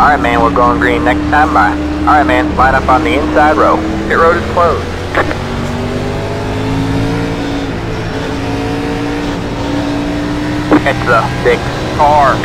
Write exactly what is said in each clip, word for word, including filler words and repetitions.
Alright man, we're going green next time by. Alright man, line up on the inside row. Pit road is closed. It's a big car.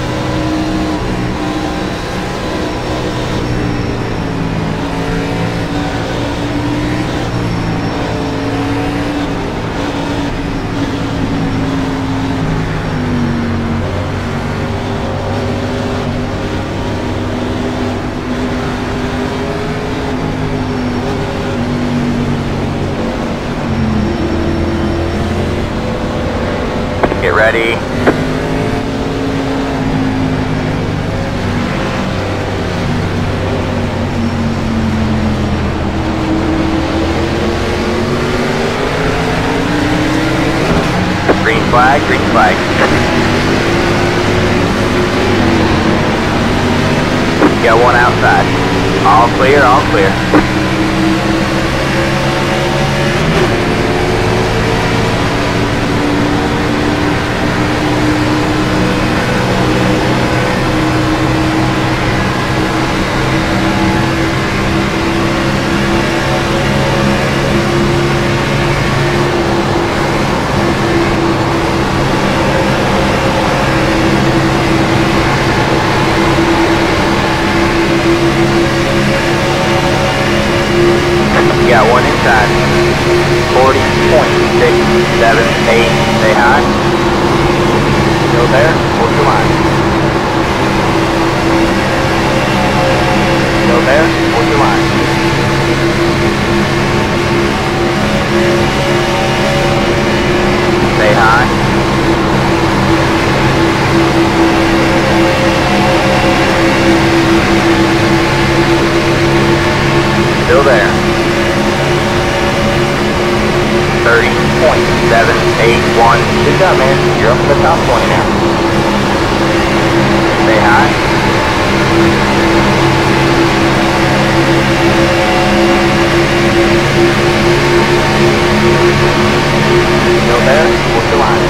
Get ready. Green flag, green flag. Got one outside. All clear, all clear. Got one inside. forty point six seven eight. Stay high. Still there. Hold your line. Still there. Hold your line. Stay high. Still there. thirty point seven eight one. Good job, man. You're up to the top twenty now. Stay high. Still there? What's the line?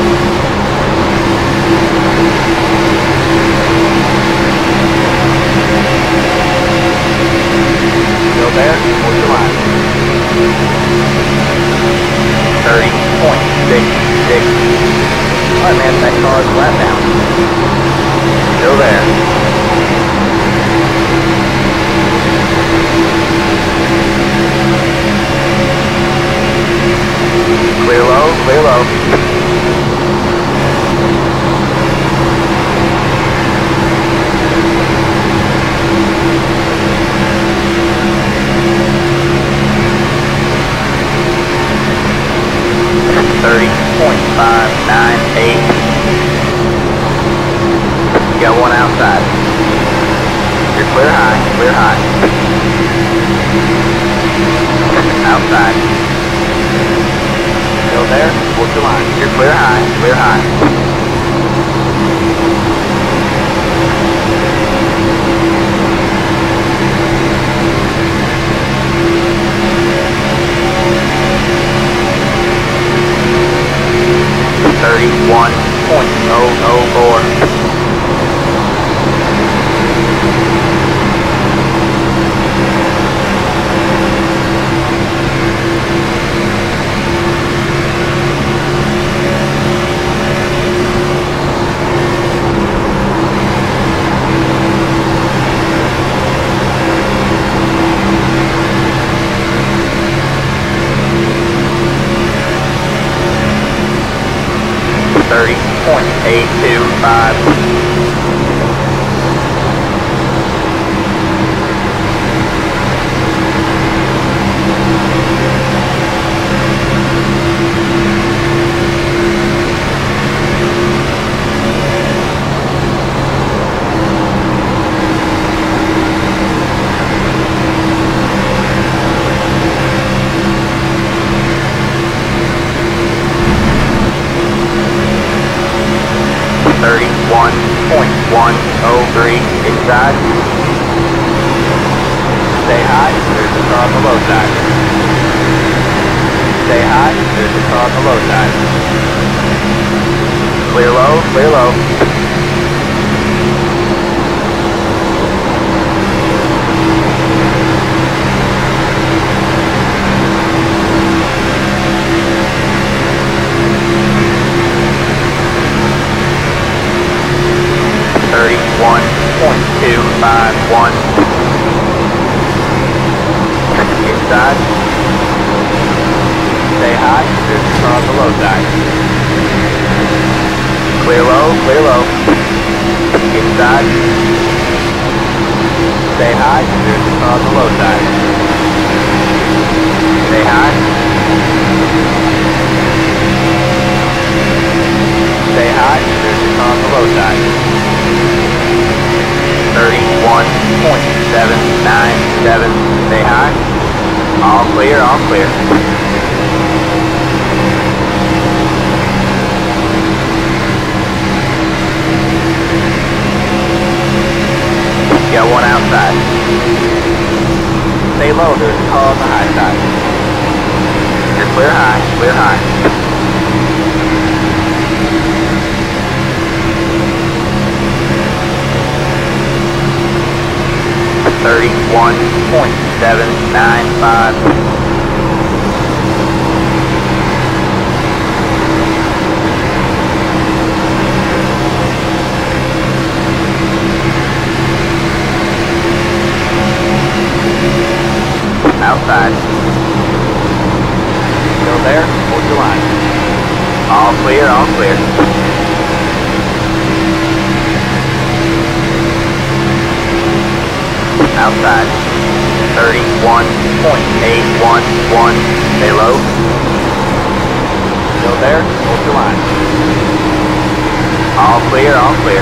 Still there? What's the line? thirty point six six. Alright man, that car is flat down. Still there. Clear low, clear low. thirty point five nine eight. You got one outside. You're clear high, clear high. Outside. Still there? Hold your line. You're clear high, clear high. thirty-one point zero zero four. thirty point eight two five. thirty-one point one oh three inside. Stay high, there's a car on the low side. Stay high, there's a car on the low side. Clear low, clear low. inside. Stay high, there's a car on the low side. Clear low, clear low. Inside. Stay high, there's a car on the low side. Stay high. Stay high, there's a car on the low side. thirty-one point seven nine seven, stay high. All clear, all clear. Got one outside. Stay low, there's a car on the high side. You're clear high, clear high. thirty-one point seven nine five. Outside. Still there? Hold your line. All clear, all clear. Outside. thirty-one point eight one one. Stay low. Still there? Hold your line. All clear, all clear.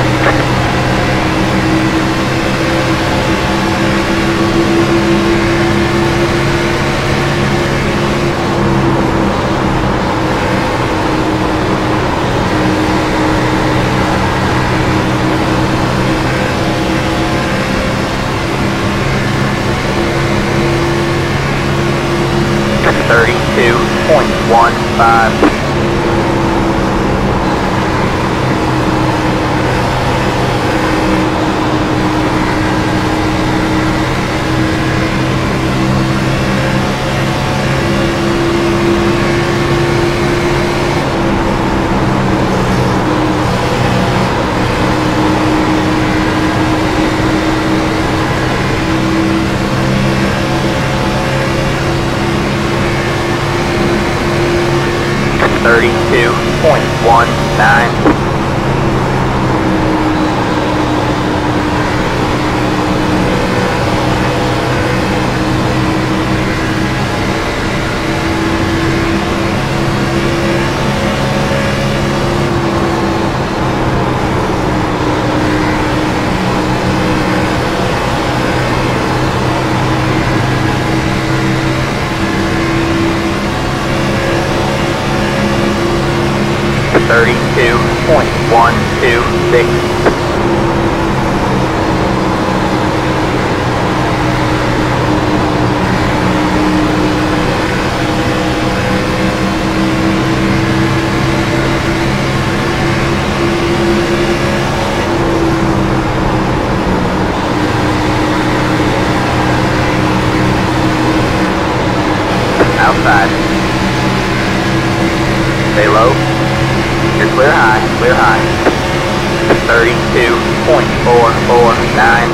thirty-two point one five. thirty-two point one nine. thirty-two point one two six. Outside. Stay low. You're clear high, clear high. thirty-two point four four nine.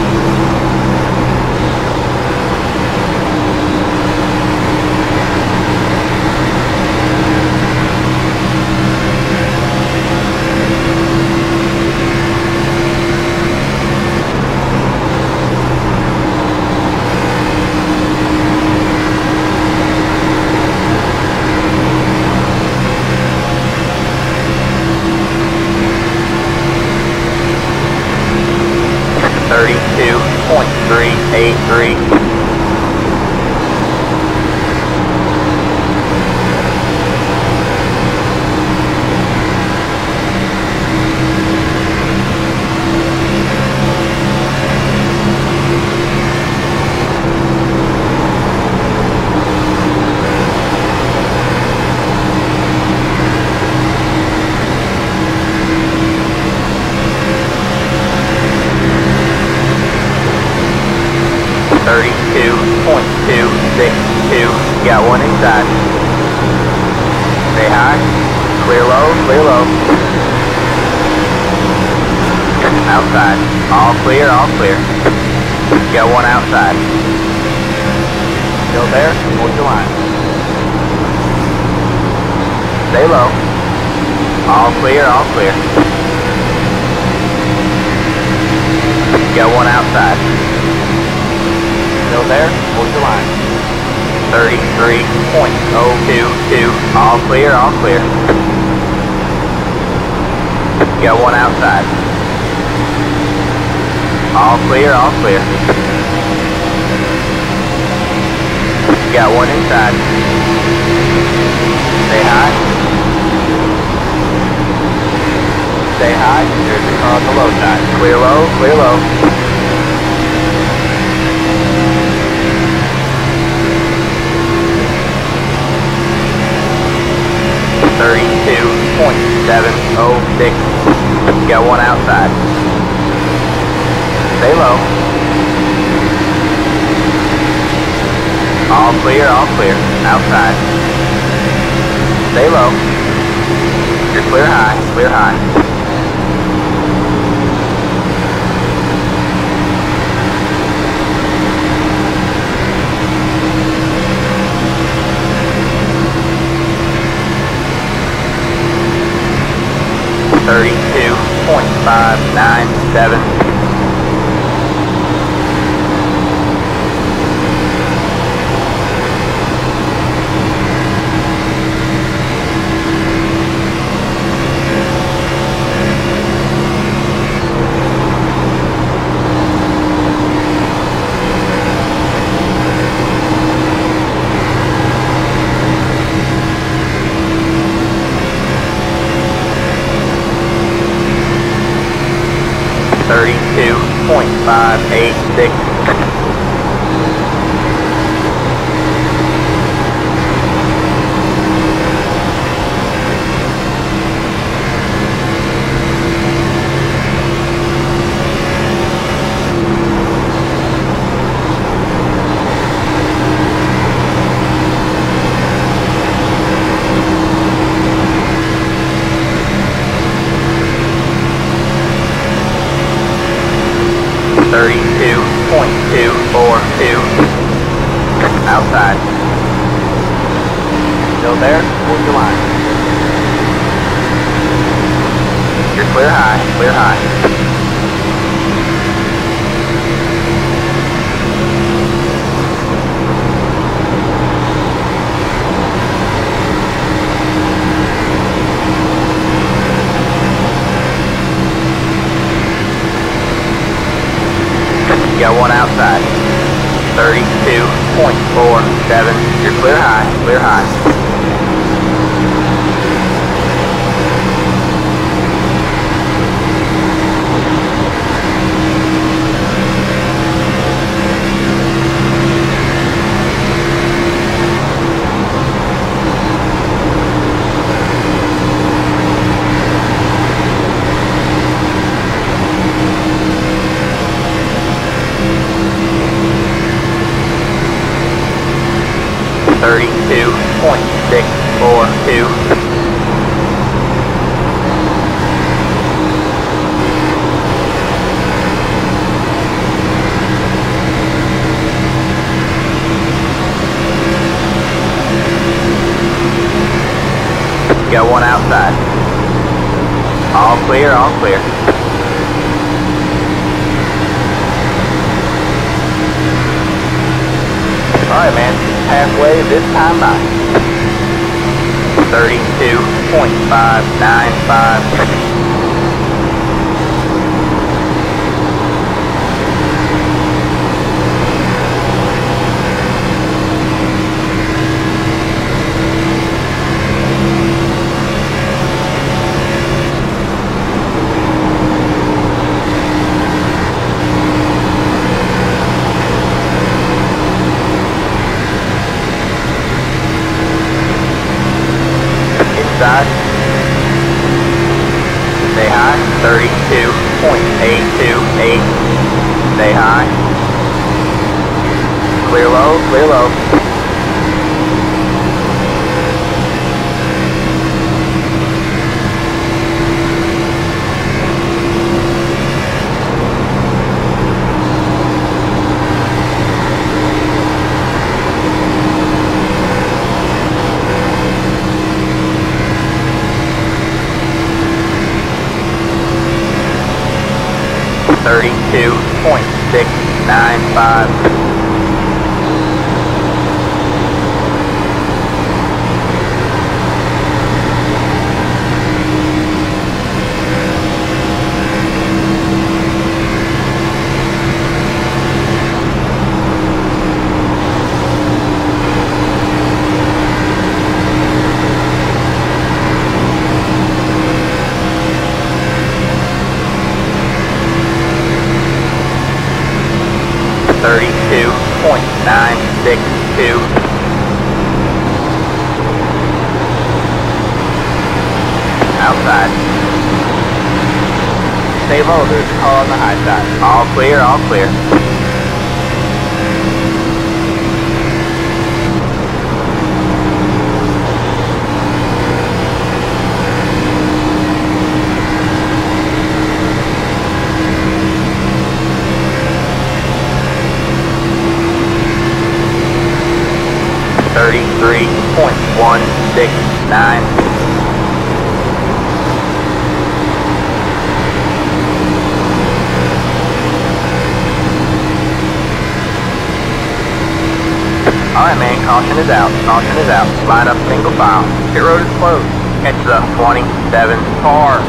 thirty-two point three eight three. thirty-two point two six two. Got one inside. Stay high. Clear low, clear low. Outside. All clear, all clear. Got one outside. Still there, hold your line. Stay low. All clear, all clear. Got one outside. Still there, hold your line. thirty-three point oh two two. All clear, all clear. Got one outside. All clear, all clear. Got one inside. Stay high. Stay high. There's the car on the low side. Clear low, clear low. thirty-two point seven oh six. Got one outside. Stay low. All clear, all clear. Outside. Stay low. You're clear high, clear high. thirty-two point five nine seven. thirty-two point five eight six. thirty-two point two four two. Outside. Still there? Hold your line. You're clear high, clear high. Got one outside. thirty-two point four seven. You're clear high, clear high. thirty-two point six four two. Got one outside. All clear, all clear. Alright, man. Halfway this time by. thirty-two point five nine five. Side. Stay high. thirty-two point eight two eight. Stay high. Clear low, clear low. six nine five. thirty-two point nine six two. Outside. Stay low, there's a car on the high side. All clear, all clear. thirty-three point one six nine. Alright man, caution is out, caution is out. Line up single file. Pit road is closed. Catch the twenty-seven car.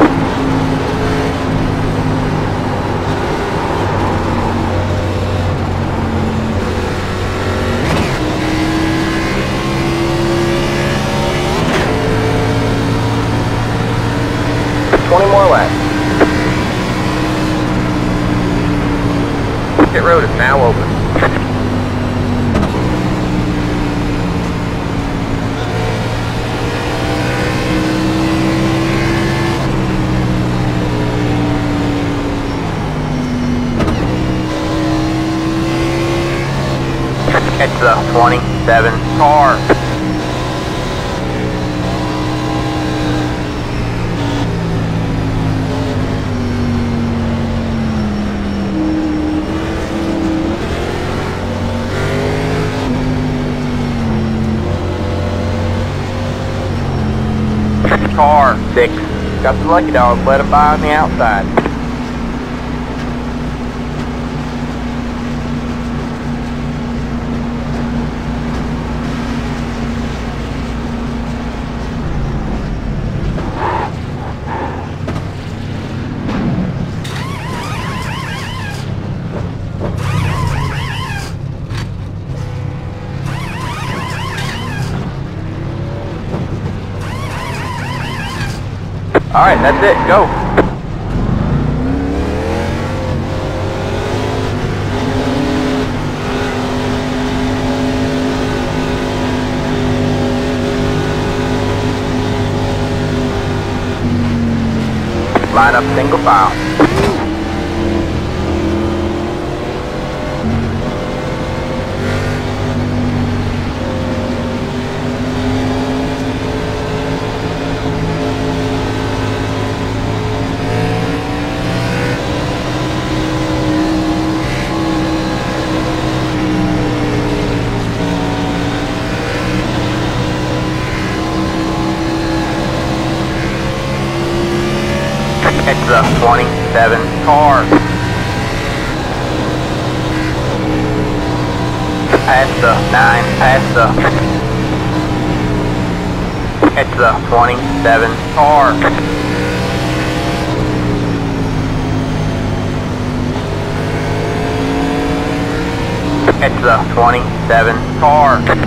twenty more laps. Pit road is now open. Catch the twenty-seven car. Car six. Got the lucky dog, let him by on the outside. Alright, that's it, go. Line up single file. Catch the twenty-seven car. Pass the nine, pass the. Catch the twenty-seven car. Catch the twenty-seven car.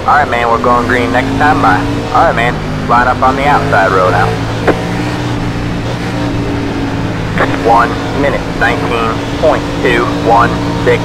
Alright, man, we're going green next time by. Alright, man, line up on the outside row now. One minute, nineteen point two one six.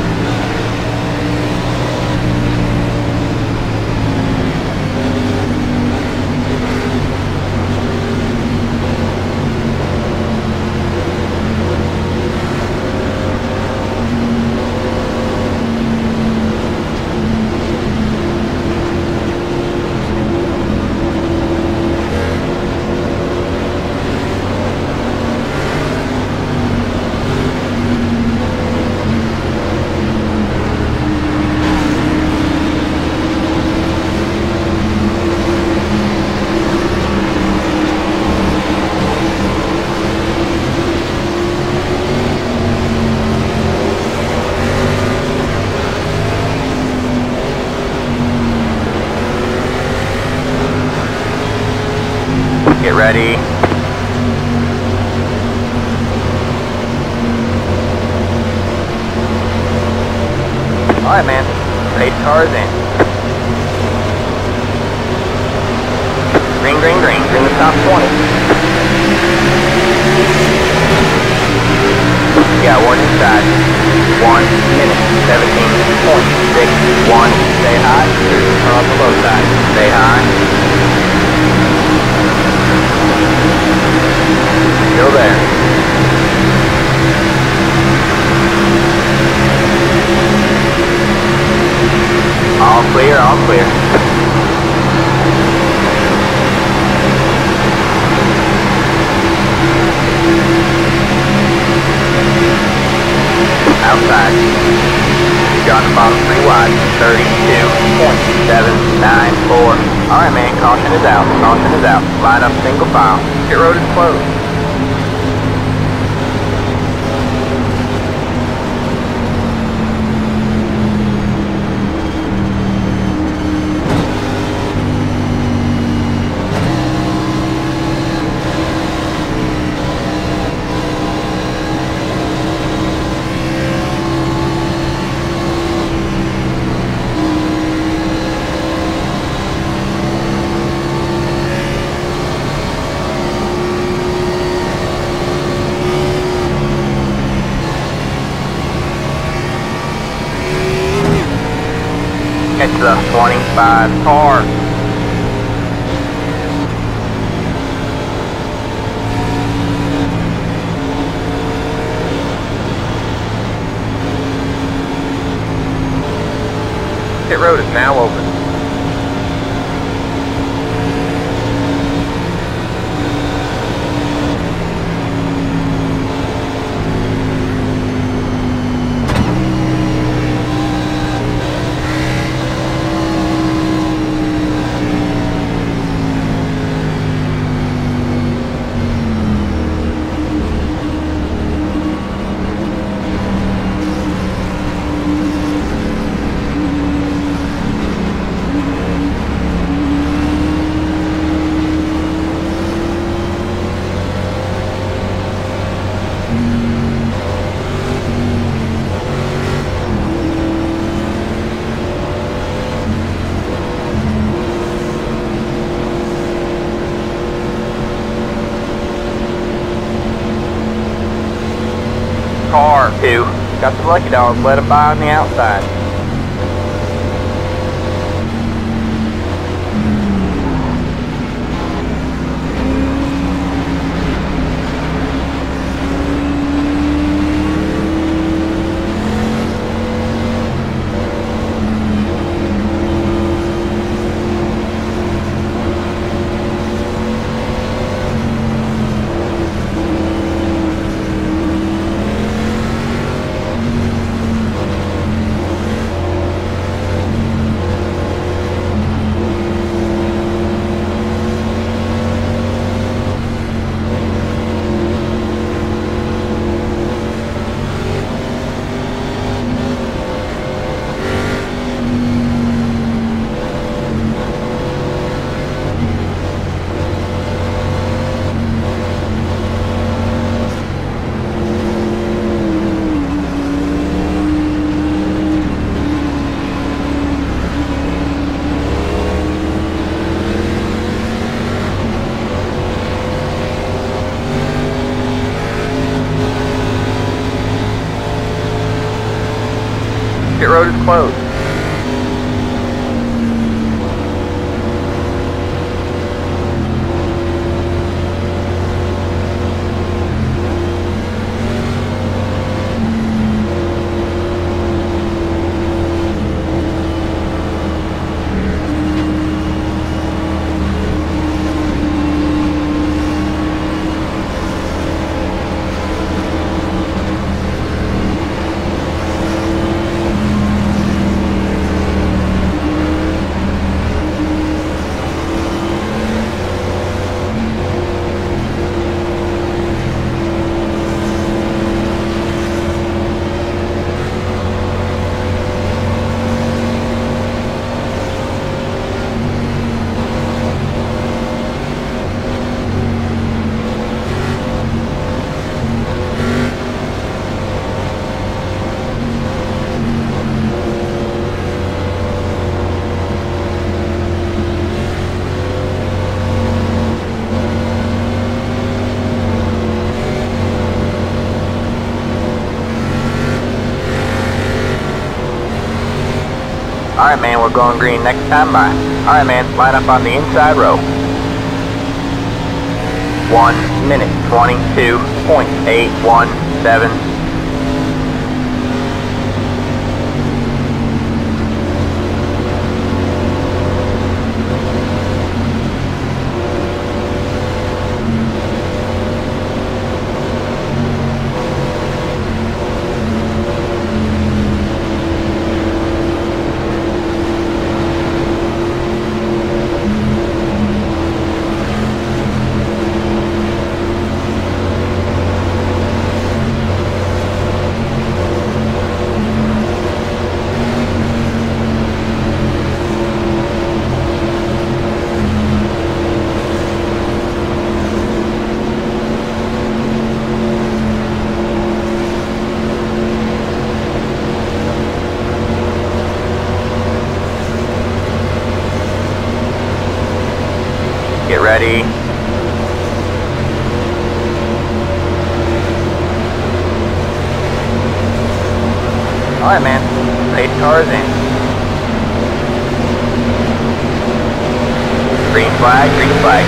Get ready. Alright, man. Race cars in. Green, green, green. Green the top twenty. Yeah, one inside. One minute. seventeen point six one. Stay high. Turn on the low side. Stay high. Still there. All clear, all clear. Outside. Got the bottom three wide. thirty-two point seven nine four. Alright, man, caution is out. Caution is out. Line up single file. Pit road is closed. It's the twenty-five car. Pit road is now open. Car two. Got the lucky dogs, let them by on the outside. closed. Alright man, we're going green next time by. Alright man, line up on the inside row. one minute twenty-two point eight one seven. Get ready. Alright man, race cars in. Green flag, green flag.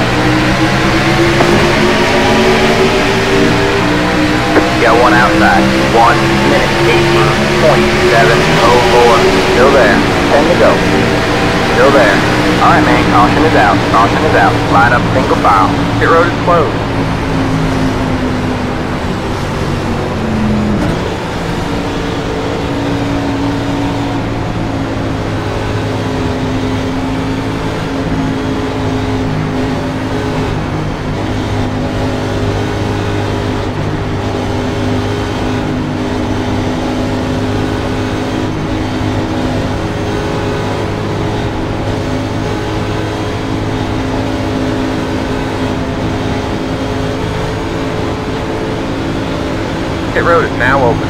Got one outside. one minute eighteen point seven oh four. Still there. ten to go. Still there. Alright man, caution is out. Caution is out. Line up single file. Pit road is closed. Pit road is now open.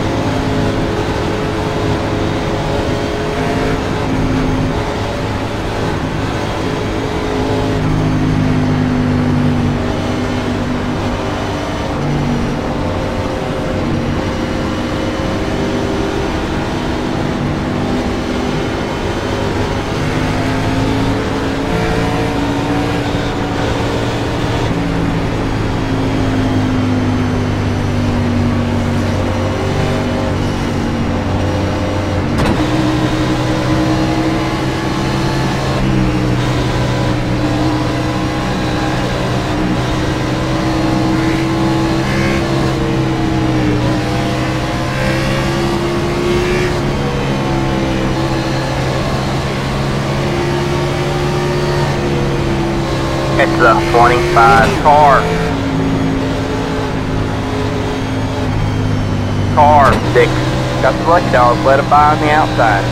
It's the twenty-five car. Car six. Got the lucky dog, let it by on the outside.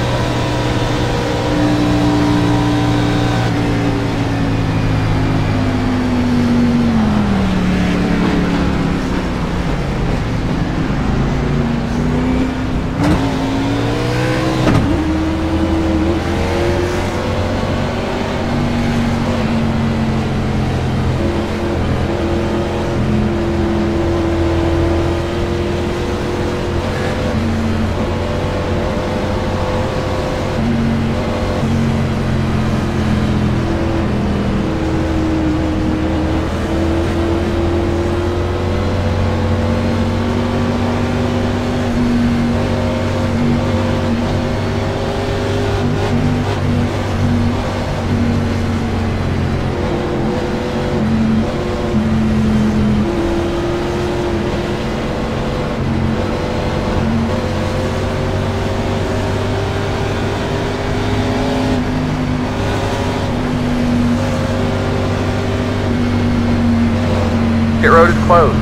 Pit road is closed.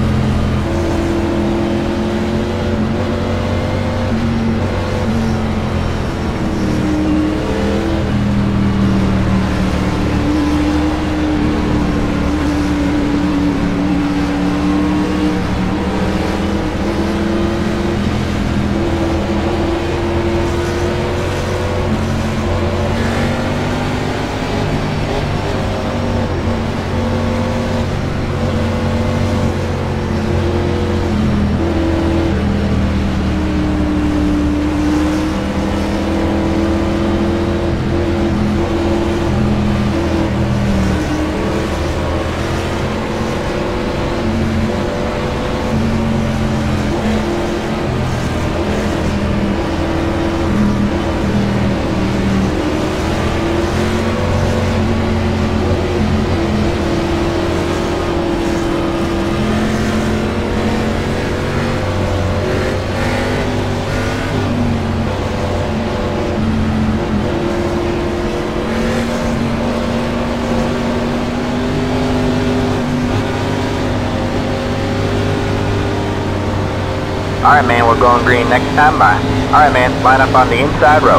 Alright man, we're going green next time by. Alright man, line up on the inside row.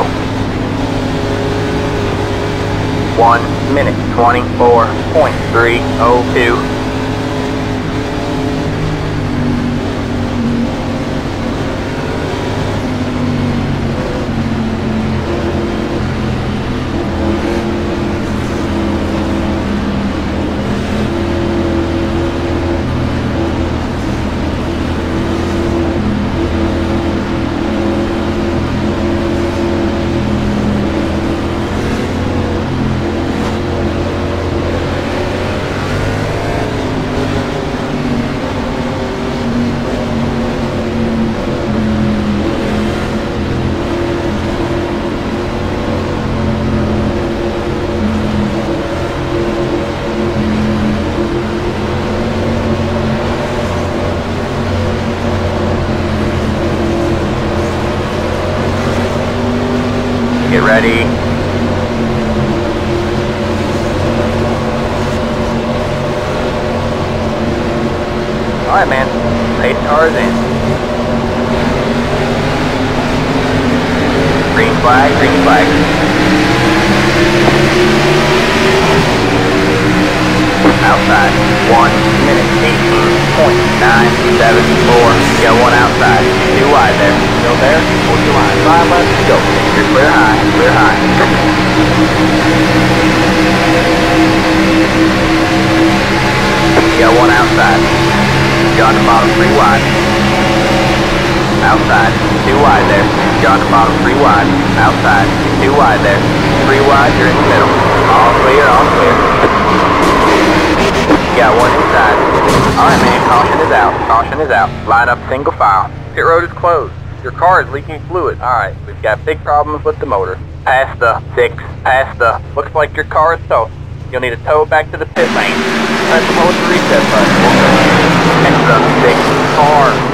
One minute, twenty-four point three oh two. Get ready. Alright man, pace cars in. Green flag, green flag. Outside, one minute, eighteen point nine seven four. Got one outside, two wide there. Still there, hold your line. Five left to go. You're clear high, clear high. Got one outside. Got the bottom three wide. Outside, two wide there. Got the bottom three wide. Outside, two wide there. Three wide, you're in the middle. All clear, all clear. Got one inside. Alright man, caution is out. Caution is out. Line up single file. Pit road is closed. Your car is leaking fluid. Alright, we've got big problems with the motor. Past the six, past the, looks like your car is toast. You'll need to tow back to the pit lane. Press the hold the reset button. Next up, six car.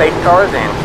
pace car is in.